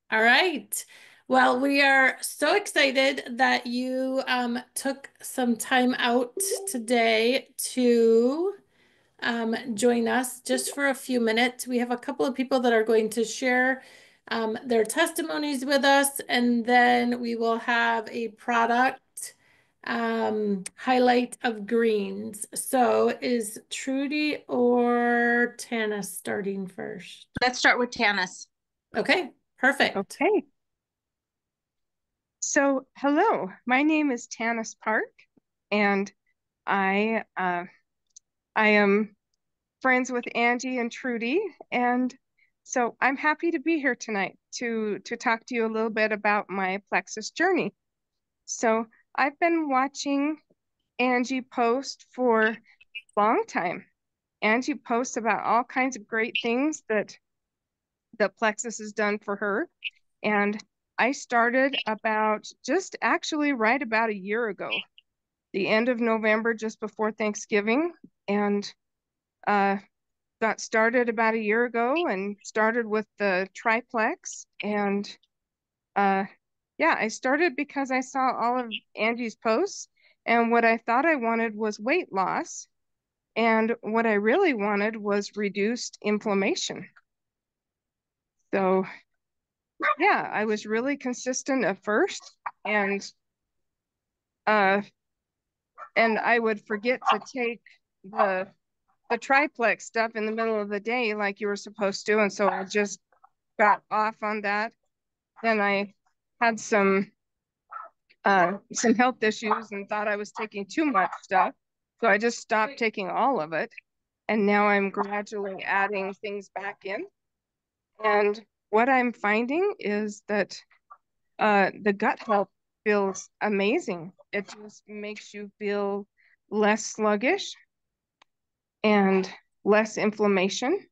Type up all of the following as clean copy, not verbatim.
All right. Well, we are so excited that you took some time out today to join us just for a few minutes. We have a couple of people that are going to share their testimonies with us, and then we will have a product highlight of greens. So is Trudy or Tana starting first? Let's start with Tanis. Okay, perfect. Okay, so hello, my name is Tanis Park, and I am friends with Angie and Trudy, and so I'm happy to be here tonight to talk to you a little bit about my Plexus journey. So I've been watching Angie post for a long time. Angie posts about all kinds of great things that Plexus has done for her. And I started about just actually right about a year ago, the end of November, just before Thanksgiving, and uh, got started about a year ago and started with the triplex. And yeah, I started because I saw all of Angie's posts, and what I thought I wanted was weight loss. And what I really wanted was reduced inflammation. So yeah, I was really consistent at first, and uh and I would forget to take the the triplex stuff in the middle of the day like you were supposed to, and so I just got off on that. Then I had some health issues and thought I was taking too much stuff, so I just stopped taking all of it, and now I'm gradually adding things back in. And what I'm finding is that the gut health feels amazing. It just makes you feel less sluggish and less inflammation.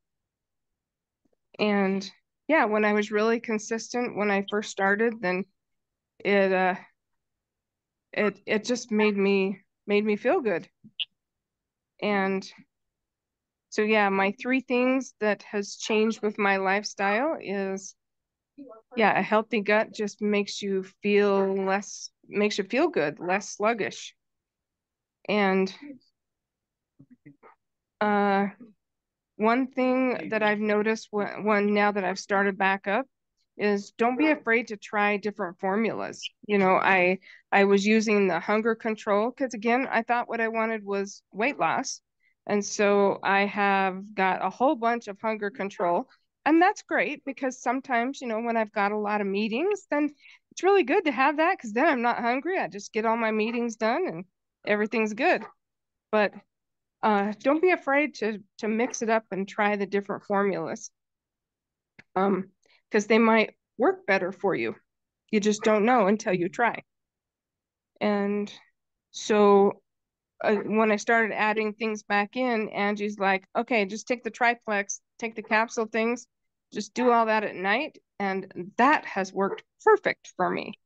And yeah, when I was really consistent when I first started, then it it just made me feel good. And so yeah, my three things that has changed with my lifestyle is, yeah, a healthy gut just makes you feel good, less sluggish. And uh one thing that I've noticed now that I've started back up is don't be afraid to try different formulas. You know, I was using the hunger control because again, I thought what I wanted was weight loss. And so I have got a whole bunch of hunger control. And that's great because sometimes, you know, when I've got a lot of meetings, then it's really good to have that because then I'm not hungry. I just get all my meetings done and everything's good. But don't be afraid to mix it up and try the different formulas, because they might work better for you. You just don't know until you try. And so when I started adding things back in, Angie's like, okay, just take the triplex, take the capsule things, just do all that at night. And that has worked perfect for me.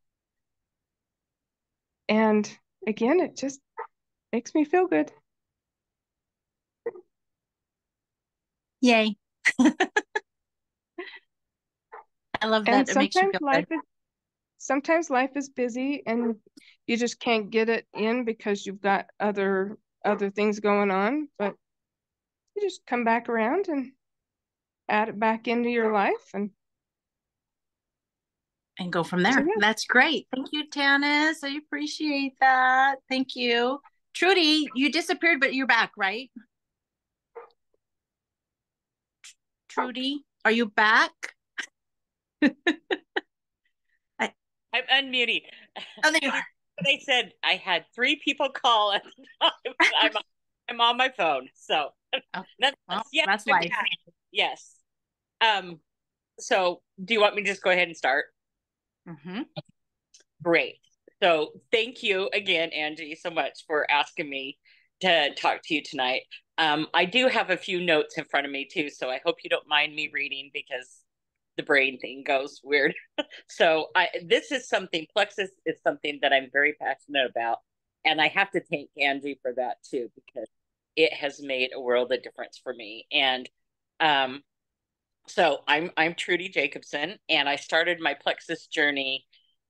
And again, it just makes me feel good. Yay. I love And that. It makes you feel good. sometimes life is busy and you just can't get it in because you've got other things going on, but you just come back around and add it back into your life. And And go from so there. yeah. That's great. Thank you, Tanis. I appreciate that. Thank you. Trudy, you disappeared, but you're back, right? Trudy, are you back? I, I'm unmuting. oh, there you are. They said I had three people call at the time. I'm on my phone. So Oh, well, yes, that's I'm life. back. Yes. Um, so do you want me to just go ahead and start? Mm-hmm. Great. So thank you again, Angie, so much for asking me to talk to you tonight. I do have a few notes in front of me too, so I hope you don't mind me reading because the brain thing goes weird. So this is something, Plexus is something that I'm very passionate about. And I have to thank Angie for that too, because it has made a world of difference for me. And um, So I'm Trudy Jacobson, and I started my Plexus journey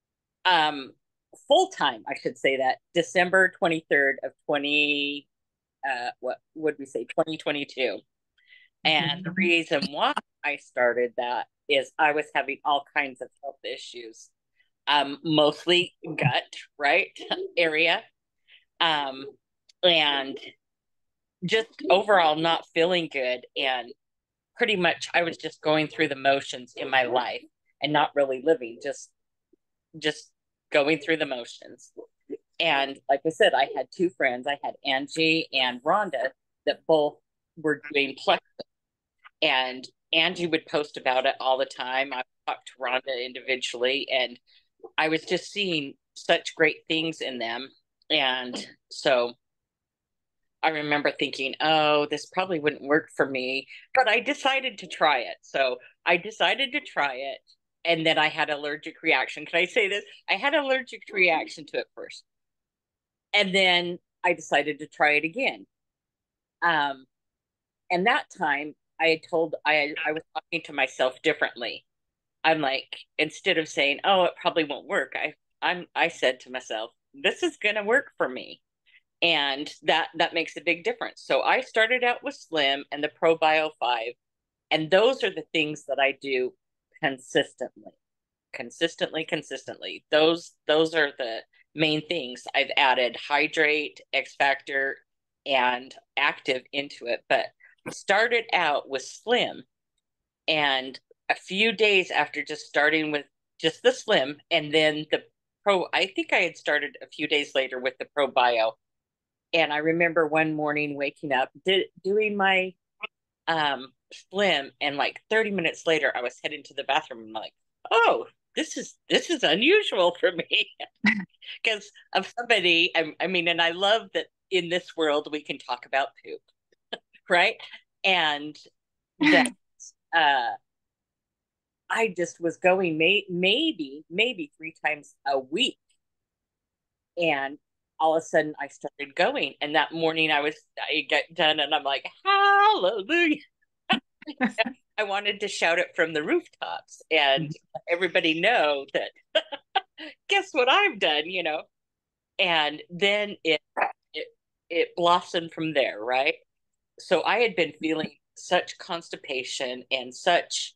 full time, I should say, that December 23rd of 20 what would we say, 2022. And the reason why I started that is I was having all kinds of health issues, mostly gut, right, area, and just overall not feeling good. And pretty much I was just going through the motions in my life and not really living, just going through the motions. And like I said, I had two friends. I had Angie and Rhonda that both were doing Plexus. And Angie would post about it all the time. I talked to Rhonda individually, and I was just seeing such great things in them. And so I remember thinking, oh, this probably wouldn't work for me, but I decided to try it. So I decided to try it. And then I had an allergic reaction. Can I say this? I had an allergic reaction to it first. And then I decided to try it again. And that time I was talking to myself differently. I'm like, instead of saying, oh, it probably won't work, I said to myself, this is gonna work for me. And that makes a big difference. So I started out with Slim and the ProBio 5, and those are the things that I do consistently. Consistently. Those are the main things. I've added Hydrate, X Factor, and Active into it, but I started out with Slim, and a few days after just starting with just the Slim, and then the Pro, I think I had started a few days later with the ProBio. And I remember one morning waking up, doing my Slim, and like 30 minutes later I was heading to the bathroom, and I'm like, oh, this is unusual for me. Because of somebody, I mean, and I love that in this world we can talk about poop, right? And that I just was going maybe 3 times a week, and all of a sudden I started going. And that morning I got done, and I'm like, hallelujah. I wanted to shout it from the rooftops and everybody know that guess what I've done, you know. And then it blossomed from there, right? So I had been feeling such constipation and such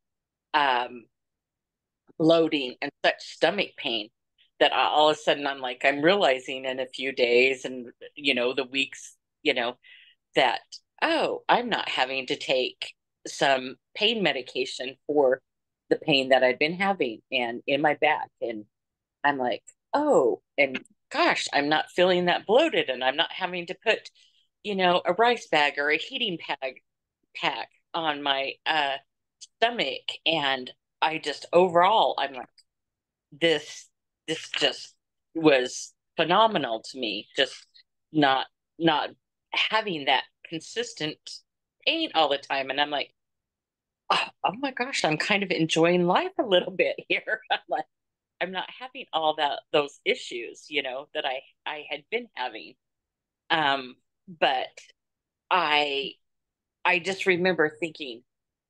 bloating and such stomach pain that all of a sudden I'm realizing in a few days, and the weeks, that, oh, I'm not having to take some pain medication for the pain that I've been having and in my back. And I'm like, oh, and gosh, I'm not feeling that bloated, and I'm not having to put, a rice bag or a heating pack on my stomach. And I just overall, I'm like, this just was phenomenal to me. Just not having that consistent pain all the time. And I'm like, oh my gosh, I'm kind of enjoying life a little bit here. I'm like, I'm not having all those issues, that I had been having. But I just remember thinking,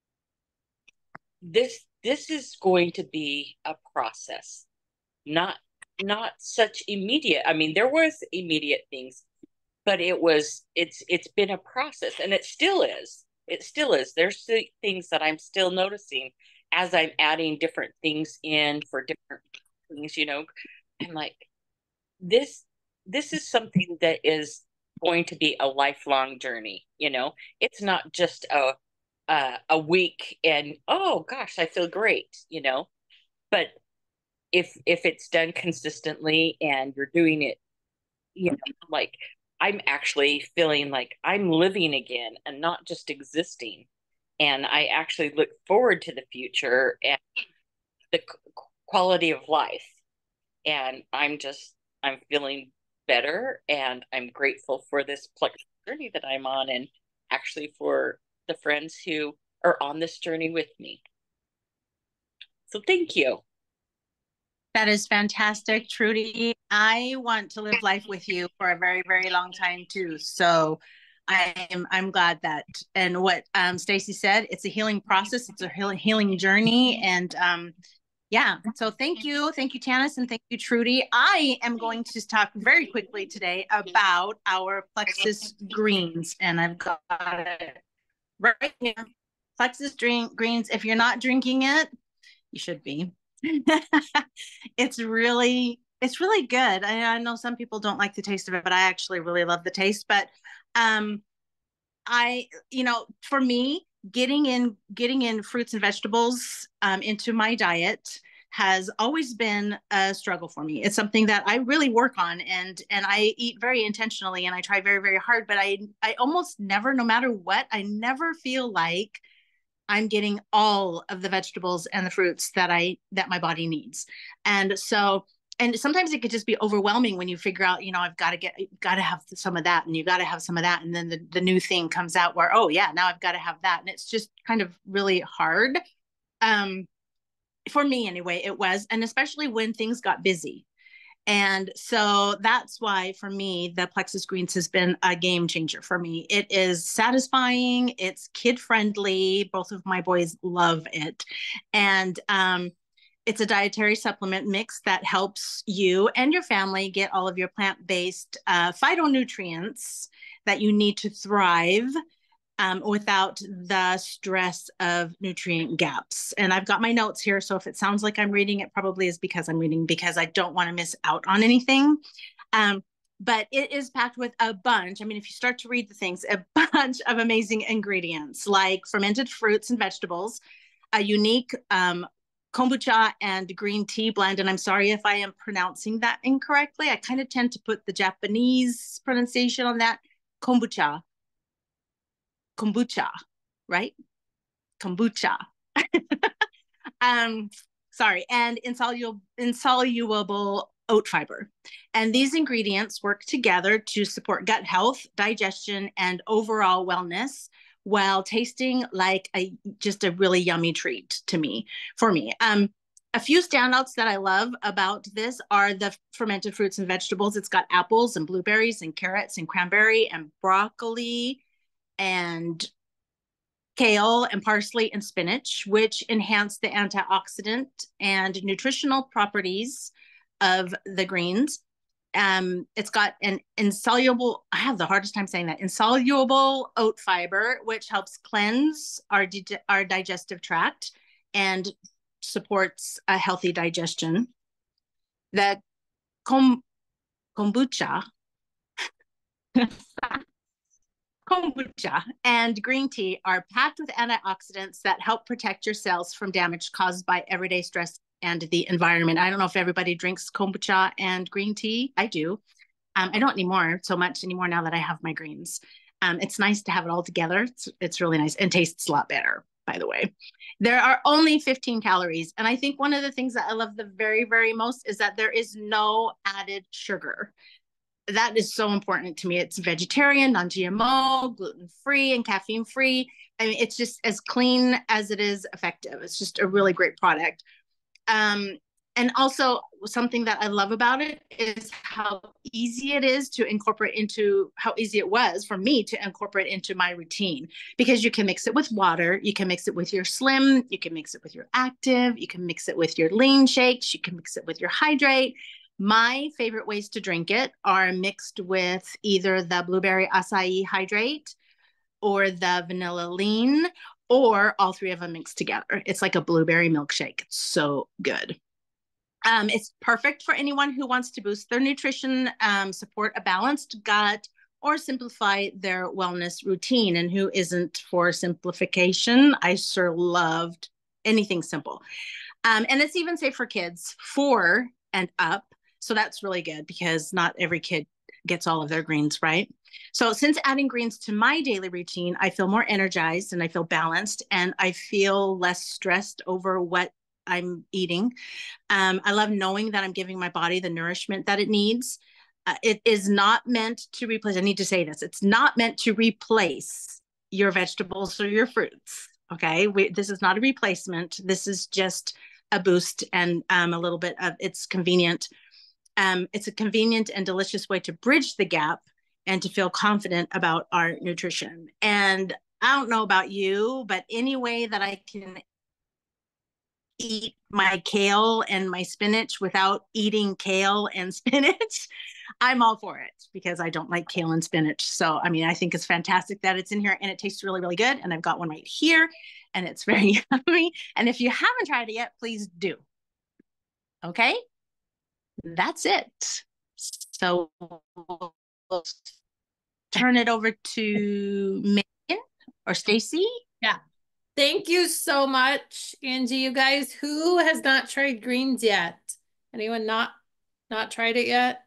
this is going to be a process, not such immediate. I mean, there was immediate things, but it's been a process, and it still is. There's things that I'm still noticing as I'm adding different things in for different things. I'm like, this is something that is going to be a lifelong journey. It's not just a week and, oh gosh, I feel great. But if it's done consistently and you're doing it, like, I'm actually feeling like I'm living again and not just existing. And I actually look forward to the future and the quality of life. And I'm feeling better, and I'm grateful for this journey that I'm on, and actually for the friends who are on this journey with me. So thank you. That is fantastic, Trudy. I want to live life with you for a very, very long time too. So I'm glad that, and what Stacy said, it's a healing process. It's a healing journey. And yeah, so thank you, Tanis, and thank you, Trudy. I am going to talk very quickly today about our Plexus Greens, and I've got it right here. Plexus Greens. If you're not drinking it, you should be. It's really good. I know some people don't like the taste of it, but I actually really love the taste. But for me, getting in fruits and vegetables into my diet has always been a struggle for me. It's something that I really work on, and I eat very intentionally, and I try very, very hard, but I almost never, no matter what, I never feel like I'm getting all of the vegetables and the fruits that my body needs. And so, and sometimes it could just be overwhelming when you figure out, I've got to have some of that, and you got to have some of that. And then the new thing comes out where, oh yeah, now I've got to have that. And it's just kind of really hard. For me anyway, it was, and especially when things got busy. And so that's why, for me, the Plexus Greens has been a game changer for me. It is satisfying. It's kid friendly. Both of my boys love it. And it's a dietary supplement mix that helps you and your family get all of your plant-based phytonutrients that you need to thrive without the stress of nutrient gaps. And I've got my notes here, so if it sounds like I'm reading, it probably is because I'm reading, because I don't want to miss out on anything. But it is packed with a bunch. I mean, if you start to read the things, a bunch of amazing ingredients like fermented fruits and vegetables, a unique kombucha and green tea blend. And I'm sorry if I am pronouncing that incorrectly. I kind of tend to put the Japanese pronunciation on that. Kombucha, right? Kombucha. Sorry, and insoluble oat fiber. And these ingredients work together to support gut health, digestion, and overall wellness, while tasting like just a really yummy treat for me. A few standouts that I love about this are the fermented fruits and vegetables. It's got apples and blueberries and carrots and cranberry and broccoli and kale and parsley and spinach, which enhance the antioxidant and nutritional properties of the greens. It's got an insoluble, I have the hardest time saying that, insoluble oat fiber, which helps cleanse our digestive tract and supports a healthy digestion. The kombucha and green tea are packed with antioxidants that help protect your cells from damage caused by everyday stress and the environment. I don't know if everybody drinks kombucha and green tea. I do. I don't anymore so much anymore now that I have my greens. It's nice to have it all together. It's really nice and tastes a lot better, by the way. There are only 15 calories. And I think one of the things that I love the very, very most is that there is no added sugar. That is so important to me. It's vegetarian, non-GMO, gluten-free, and caffeine-free. I mean, it's just as clean as it is effective. It's just a really great product. And also something that I love about it is how easy it is to incorporate into, how easy it was for me to incorporate into my routine, because you can mix it with water, you can mix it with your slim, you can mix it with your active, you can mix it with your lean shakes, you can mix it with your hydrate. My favorite ways to drink it are mixed with either the blueberry acai hydrate or the vanilla lean, or all three of them mixed together. It's like a blueberry milkshake. It's so good. It's perfect for anyone who wants to boost their nutrition, support a balanced gut, or simplify their wellness routine. And who isn't for simplification? I sure loved anything simple. And it's even safe for kids 4 and up. So that's really good, because not every kid gets all of their greens, right? So since adding greens to my daily routine, I feel more energized and I feel balanced and I feel less stressed over what I'm eating. I love knowing that I'm giving my body the nourishment that it needs. It is not meant to replace, I need to say this, it's not meant to replace your vegetables or your fruits, okay? This is not a replacement. This is just a boost and a little bit of, it's convenient. It's a convenient and delicious way to bridge the gap and to feel confident about our nutrition. And I don't know about you, but any way that I can eat my kale and my spinach without eating kale and spinach, I'm all for it, because I don't like kale and spinach. So, I mean, I think it's fantastic that it's in here, and it tastes really, really good. And I've got one right here, and it's very yummy. And if you haven't tried it yet, please do. Okay, that's it. So we'll turn it over to Megan or Stacy. Yeah. Thank you so much, Angie. You guys, who has not tried greens yet? Anyone not tried it yet?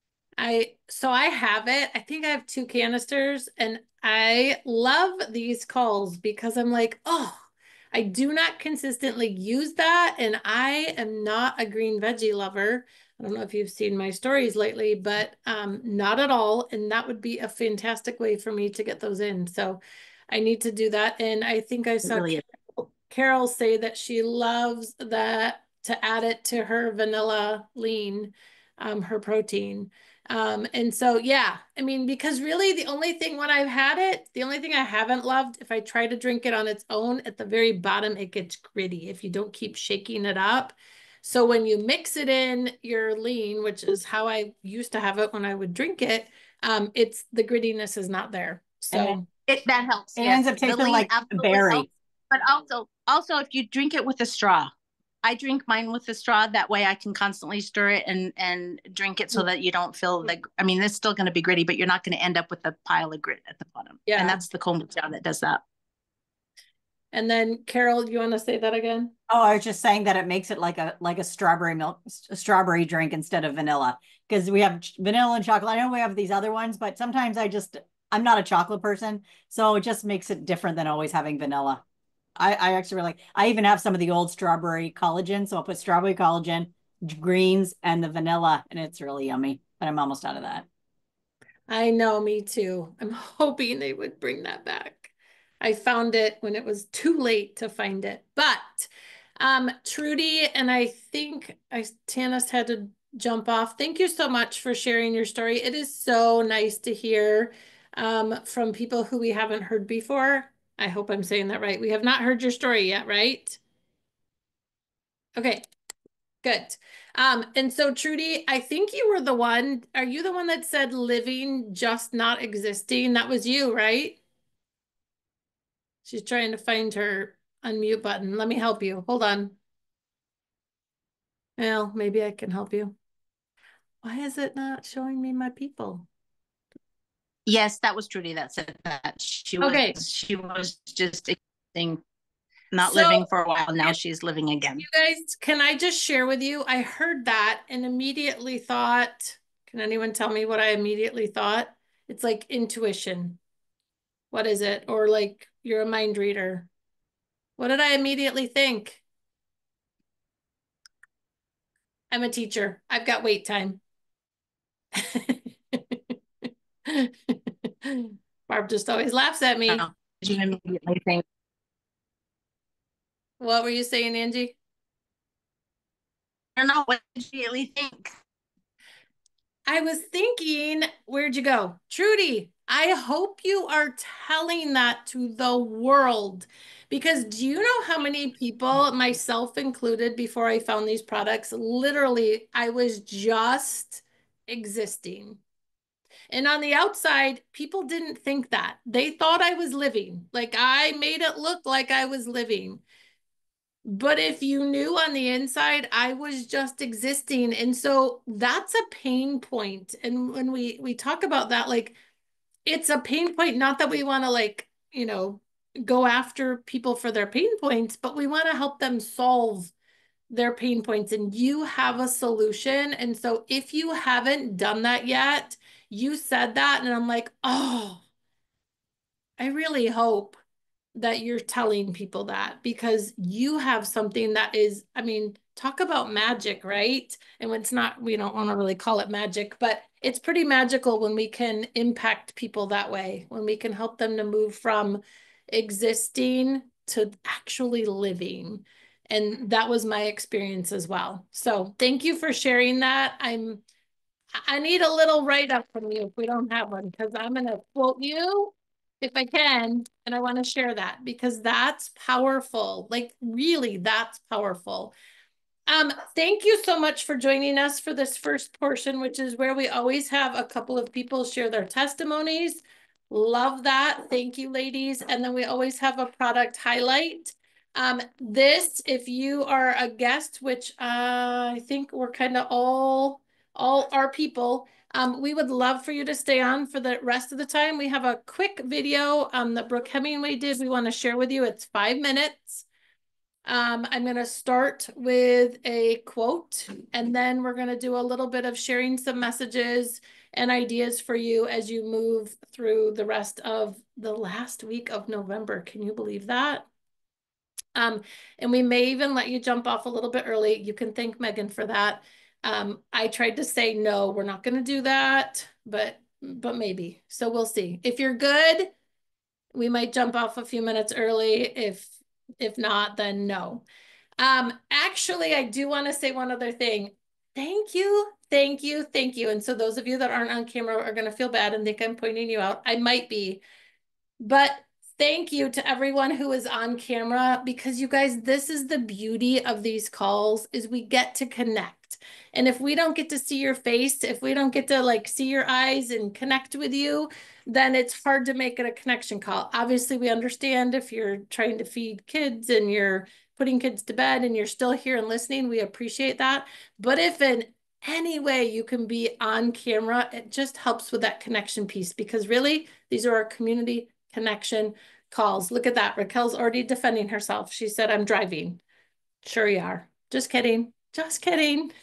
So I have it. I think I have 2 canisters, and I love these calls because I'm like, oh, I do not consistently use that, and I am not a green veggie lover. I don't know if you've seen my stories lately, but not at all. And that would be a fantastic way for me to get those in. So I need to do that. And I think I saw Really Carol say that she loves that, to add it to her vanilla lean, her protein. And so, yeah, I mean, because really the only thing when I've had it, the only thing I haven't loved, if I try to drink it on its own, at the very bottom, it gets gritty if you don't keep shaking it up. So when you mix it in your lean, which is how I used to have it when I would drink it, it's the grittiness is not there. So that helps. It ends up tasting like berry. Helps. But also if you drink it with a straw, I drink mine with a straw. That way I can constantly stir it and drink it so that you don't feel like, I mean, it's still going to be gritty, but you're not going to end up with a pile of grit at the bottom. Yeah. And that's the kombucha that does that. And then Carol, you want to say that again? Oh, I was just saying that it makes it like a strawberry milk, a strawberry drink instead of vanilla, because we have vanilla and chocolate. I know we have these other ones, but sometimes I'm not a chocolate person, so it just makes it different than always having vanilla. I actually really like, I even have some of the old strawberry collagen. So I'll put strawberry collagen, greens, and the vanilla, and it's really yummy, but I'm almost out of that. I know, me too. I'm hoping they would bring that back. I found it when it was too late to find it. But Trudy, and I think Tanis had to jump off. Thank you so much for sharing your story. It is so nice to hear from people who we haven't heard before. I hope I'm saying that right. We have not heard your story yet, right? Okay, good. And so Trudy, I think you were the one, are you the one that said living, just not existing? That was you, right? She's trying to find her unmute button. Let me help you. Hold on. Well, maybe I can help you. Why is it not showing me my people? Yes, that was Trudy that said that. She was just not living for a while. Now she's living again. You guys, can I just share with you? I heard that and immediately thought, can anyone tell me what I immediately thought? It's like intuition. What is it? Or like you're a mind reader. What did I immediately think? I'm a teacher. I've got wait time. Barb just always laughs at me. Did you immediately think? What were you saying, Angie? I don't know. What did you immediately think? I was thinking, where'd you go? Trudy, I hope you are telling that to the world, because do you know how many people, myself included, before I found these products, literally, I was just existing. And on the outside, people didn't think that. They thought I was living. Like I made it look like I was living. But if you knew on the inside, I was just existing. And so that's a pain point. And when we talk about that, like it's a pain point, not that we want to like, you know, go after people for their pain points, but we want to help them solve their pain points, and you have a solution. And so if you haven't done that yet, you said that, and I'm like, oh, I really hope that you're telling people that, because you have something that is, I mean, talk about magic, right? And when it's not, we don't want to really call it magic, but it's pretty magical when we can impact people that way, when we can help them to move from existing to actually living. And that was my experience as well. So thank you for sharing that. I'm I need a little write-up from you if we don't have one, because I'm going to quote you if I can, and I want to share that because that's powerful. Like really, that's powerful. Thank you so much for joining us for this first portion, which is where we always have a couple of people share their testimonies. Love that. Thank you, ladies. And then we always have a product highlight. This, if you are a guest, which I think we're kind of all our people, we would love for you to stay on for the rest of the time. We have a quick video that Brooke Hemingway did. We want to share with you. It's 5 minutes. I'm going to start with a quote, and then we're going to do a little bit of sharing some messages and ideas for you as you move through the rest of the last week of November. Can you believe that? And we may even let you jump off a little bit early. You can thank Megan for that. I tried to say, no, we're not going to do that, but maybe. So we'll see. If you're good, we might jump off a few minutes early. If not, then no. Actually, I do want to say one other thing. Thank you, thank you, thank you. And so those of you that aren't on camera are going to feel bad and think I'm pointing you out. I might be, but thank you to everyone who is on camera, because you guys, this is the beauty of these calls, is we get to connect. And if we don't get to see your face, if we don't get to like see your eyes and connect with you, then it's hard to make it a connection call. Obviously, we understand if you're trying to feed kids and you're putting kids to bed and you're still here and listening, we appreciate that. But if in any way you can be on camera, it just helps with that connection piece, because really, these are our community connection calls. Look at that. Raquel's already defending herself. She said, I'm driving. Sure you are. Just kidding. Just kidding.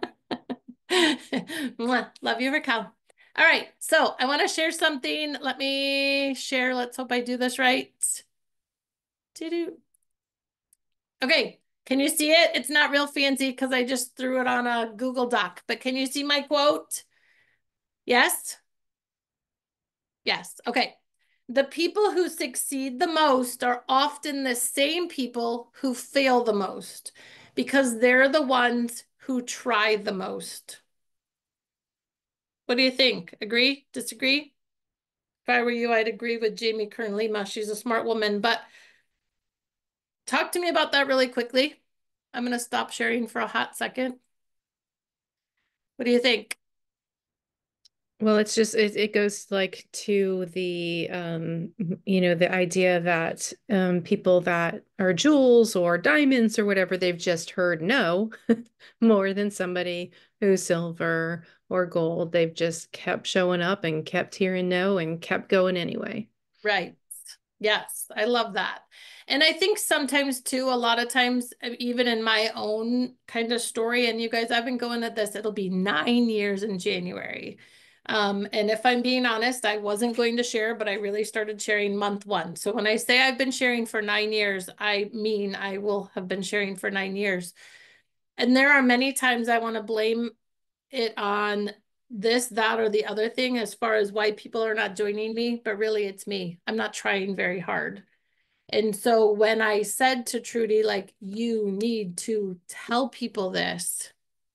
Love you, Raquel. All right. So I want to share something. Let me share. Let's hope I do this right. Doo-doo. Okay. Can you see it? It's not real fancy because I just threw it on a Google Doc, but can you see my quote? Yes? Yes. Okay. The people who succeed the most are often the same people who fail the most, because they're the ones who try the most. What do you think? Agree? Disagree? If I were you, I'd agree with Jamie Kern-Lima. She's a smart woman, but talk to me about that really quickly. I'm going to stop sharing for a hot second. What do you think? Well, it's just it goes like to the the idea that people that are jewels or diamonds or whatever, they've just heard no more than somebody who's silver or gold. They've just kept showing up and kept hearing no and kept going anyway. Right. Yes, I love that. And I think sometimes too, a lot of times, even in my own kind of story, and you guys, I've been going at this, it'll be 9 years in January. And if I'm being honest, I wasn't going to share, but I really started sharing month 1. So when I say I've been sharing for 9 years, I mean I will have been sharing for 9 years. And there are many times I want to blame it on this, that, or the other thing as far as why people are not joining me, but really it's me. I'm not trying very hard. And so when I said to Trudy, like, you need to tell people this,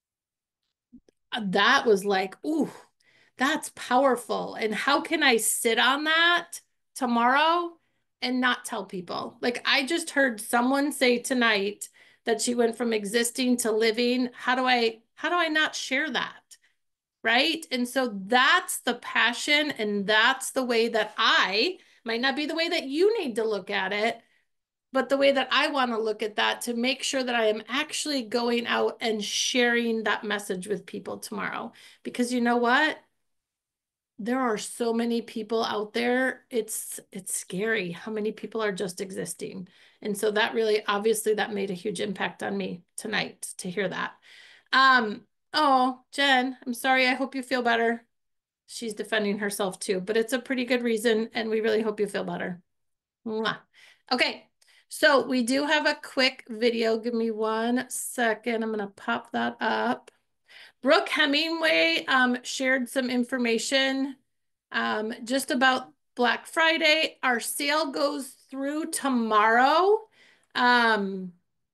that was like, ooh, that's powerful. And how can I sit on that tomorrow and not tell people? Like, I just heard someone say tonight that she went from existing to living. How do I not share that? Right? And so that's the passion, and that's the way that I might not be the way that you need to look at it, but the way that I want to look at that to make sure that I am actually going out and sharing that message with people tomorrow. Because you know what? There are so many people out there. It's scary how many people are just existing. And so that really, obviously, that made a huge impact on me tonight to hear that. Oh, Jen, I'm sorry. I hope you feel better. She's defending herself too, but it's a pretty good reason, and we really hope you feel better. Mwah. Okay, so we do have a quick video. Give me 1 second. I'm going to pop that up. Brooke Hemingway shared some information just about Black Friday. Our sale goes through tomorrow.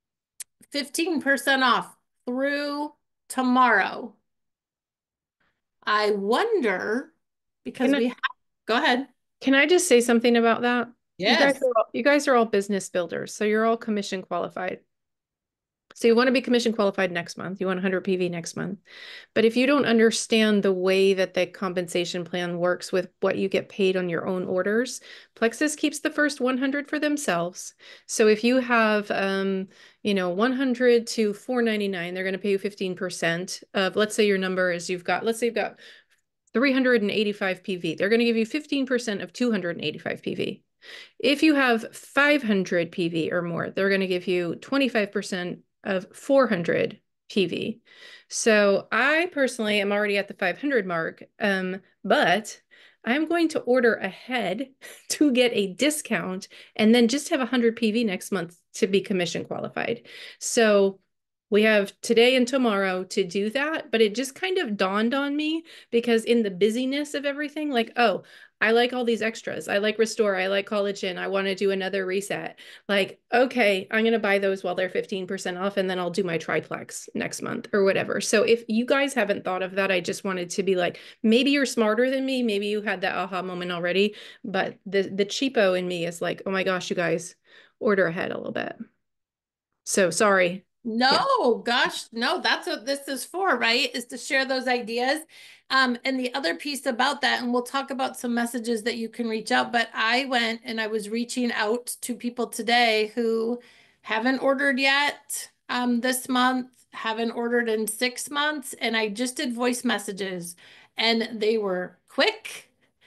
15% off through tomorrow. I wonder, because go ahead. Can I just say something about that? Yes. You guys are all business builders, so you're all commission qualified. So you want to be commission qualified next month. You want 100 PV next month. But if you don't understand the way that the compensation plan works with what you get paid on your own orders, Plexus keeps the first 100 for themselves. So if you have, 100 to 499, they're going to pay you 15% of, let's say your number is let's say you've got 385 PV. They're going to give you 15% of 285 PV. If you have 500 PV or more, they're going to give you 25% of 400 PV. So I personally am already at the 500 mark, but I'm going to order ahead to get a discount and then just have 100 PV next month to be commission qualified. So we have today and tomorrow to do that, but it just kind of dawned on me because in the busyness of everything, like, oh, I like all these extras. I like Restore. I like College Inn. I want to do another reset. Like, okay, I'm going to buy those while they're 15% off, and then I'll do my triplex next month or whatever. So if you guys haven't thought of that, I just wanted to be like, maybe you're smarter than me. Maybe you had that aha moment already, but the cheapo in me is like, oh my gosh, you guys, order ahead a little bit. So sorry. No, gosh, no, that's what this is for, right? Is to share those ideas. And the other piece about that, and we'll talk about some messages that you can reach out, but I went and I was reaching out to people today who haven't ordered yet this month, haven't ordered in 6 months, and I just did voice messages and they were quick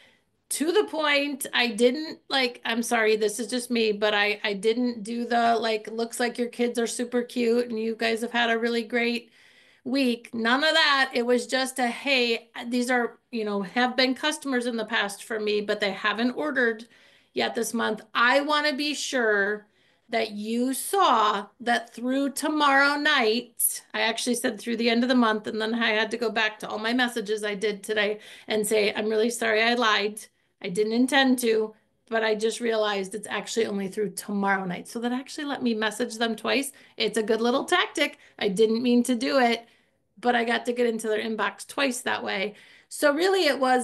to the point. I didn't like, I'm sorry, this is just me, but I didn't do the like, looks like your kids are super cute and you guys have had a really great week. None of that. It was just a, hey, these are, have been customers in the past for me, but they haven't ordered yet this month. I want to be sure that you saw that through tomorrow night. I actually said through the end of the month, and then I had to go back to all my messages I did today and say, I'm really sorry I lied. I didn't intend to, but I just realized it's actually only through tomorrow night. So that actually let me message them twice. It's a good little tactic. I didn't mean to do it, but I got to get into their inbox twice that way. So really it was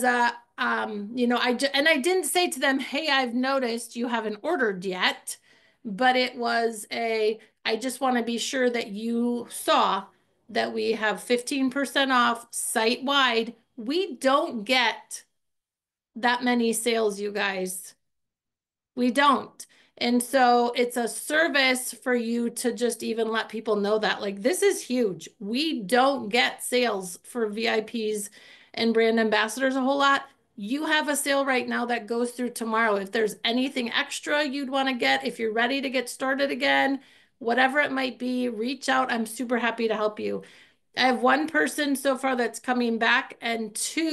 and I didn't say to them, hey, I've noticed you haven't ordered yet, but it was I just want to be sure that you saw that we have 15% off site wide. We don't get that many sales, you guys. We don't. And so it's a service for you to just even let people know that, like, this is huge. We don't get sales for VIPs and brand ambassadors a whole lot. You have a sale right now that goes through tomorrow. If there's anything extra you'd want to get, if you're ready to get started again, whatever it might be, reach out. I'm super happy to help you. I have one person so far that's coming back and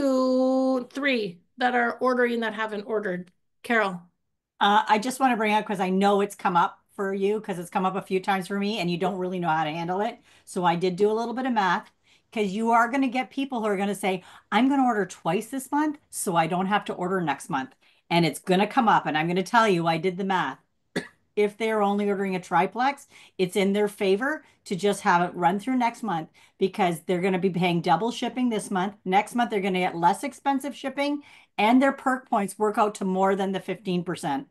three that are ordering that haven't ordered. Carol. I just want to bring up because I know it's come up for you because it's come up a few times for me and you don't really know how to handle it. So I did do a little bit of math because you are going to get people who are going to say, I'm going to order twice this month so I don't have to order next month. And it's going to come up. And I'm going to tell you, I did the math. If they're only ordering a triplex, it's in their favor to just have it run through next month because they're going to be paying double shipping this month. Next month, they're going to get less expensive shipping and their perk points work out to more than the 15%.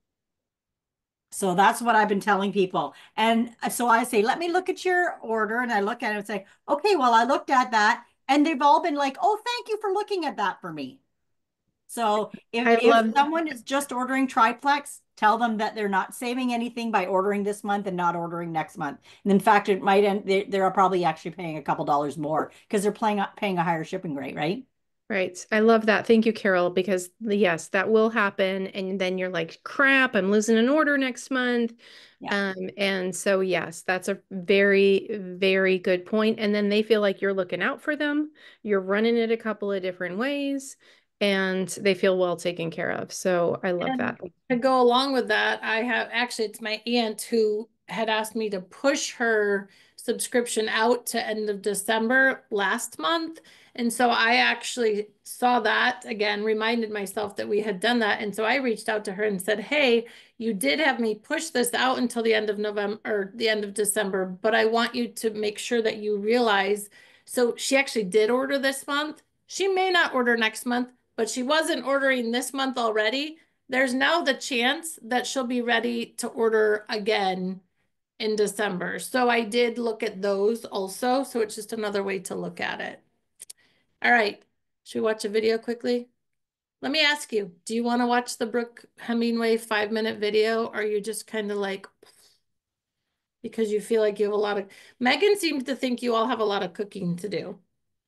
So that's what I've been telling people. And so I say, let me look at your order. And I look at it and say, okay, well, I looked at that. And they've all been like, oh, thank you for looking at that for me. So if someone is just ordering triplex, tell them that they're not saving anything by ordering this month and not ordering next month. And in fact, it might end, they're probably actually paying a couple dollars more because they're paying a higher shipping rate, right? Right. I love that. Thank you, Carol, because yes, that will happen. And then you're like, crap, I'm losing an order next month. Yeah. And so, yes, that's a very, very good point. And then they feel like you're looking out for them. You're running it a couple of different ways and they feel well taken care of. So I love that. To go along with that, I have actually, it's my aunt who had asked me to push her subscription out to end of December last month. And so I actually saw that again, reminded myself that we had done that. And so I reached out to her and said, hey, you did have me push this out until the end of November or the end of December, but I want you to make sure that you realize. So she actually did order this month. She may not order next month, but she wasn't ordering this month already. There's now the chance that she'll be ready to order again in December. So I did look at those also. So it's just another way to look at it. All right. Should we watch a video quickly? Let me ask you, do you want to watch the Brooke Hemingway 5-minute video? Or are you just kind of like, because you feel like you have a lot of, Megan seems to think you all have a lot of cooking to do.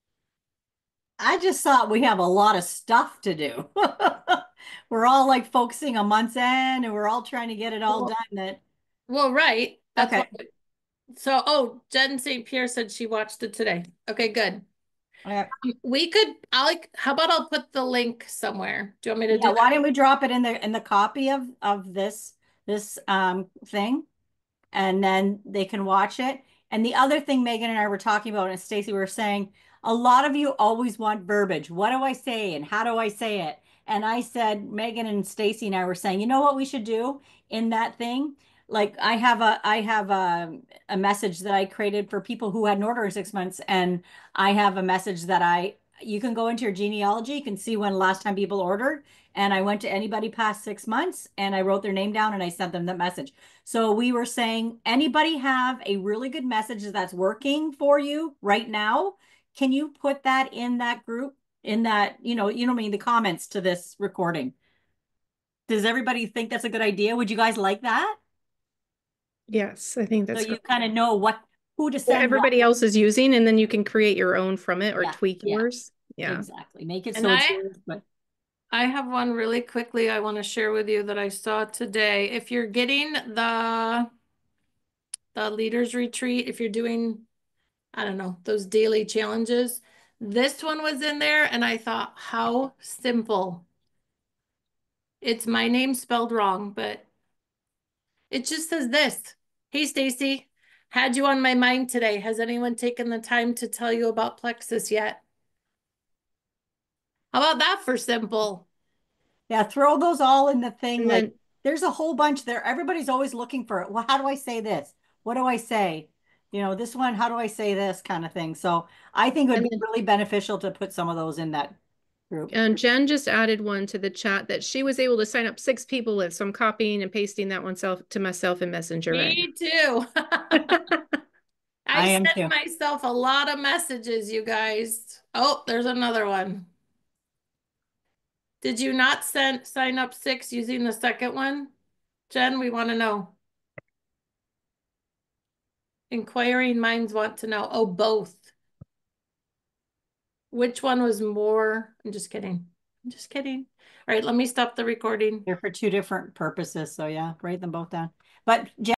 I just thought we have a lot of stuff to do. We're all like focusing on month's end and we're all trying to get it all done. That Well, right. That's okay. what, so, oh, Jen St. Pierre said she watched it today. Okay, good. We could, how about I'll put the link somewhere? Do you want me to do Yeah, that? why don't we drop it in the copy of this thing, and then they can watch it. And the other thing Megan and I were talking about, and Stacy were saying, a lot of you always want verbiage. What do I say and how do I say it? And I said, Megan and Stacy and I were saying, you know what we should do in that thing? Like I have a message that I created for people who hadn't ordered in 6 months, and I have a message that you can go into your genealogy, you can see when last time people ordered. And I went to anybody past 6 months and I wrote their name down and I sent them that message. So we were saying, anybody have a really good message that's working for you right now? Can you put that in that group, in that, what I mean, the comments to this recording? Does everybody think that's a good idea? Would you guys like that? Yes, I think So that's you great. kind of know who to What send everybody else is using, and then you can create your own from it or Yeah, tweak yeah. yours. Yeah. Exactly. Make it And so it's yours, but I have one really quickly I want to share with you that I saw today. If you're getting the leaders retreat, if you're doing, I don't know, those daily challenges, this one was in there and I thought, how simple. It's my name spelled wrong, but it just says this. Hey, Stacy, had you on my mind today. Has anyone taken the time to tell you about Plexus yet? How about that for simple? yeah, throw those all in the thing. And Like then there's a whole bunch there. Everybody's always looking for it. Well, how do I say this? What do I say? This one, how do I say this kind of thing? So I think it would be really beneficial to put some of those in that group. and Jen just added one to the chat that she was able to sign up 6 people with. So I'm copying and pasting that one to myself in Messenger right Me too. I I am sent too. myself a lot of messages, you guys. Oh, there's another one. Did you not sign up 6 using the second one? Jen, we want to know. Inquiring minds want to know. Oh, both. Which one was more? I'm just kidding. I'm just kidding. All right, let me stop the recording. They're for two different purposes. So yeah, write them both down. But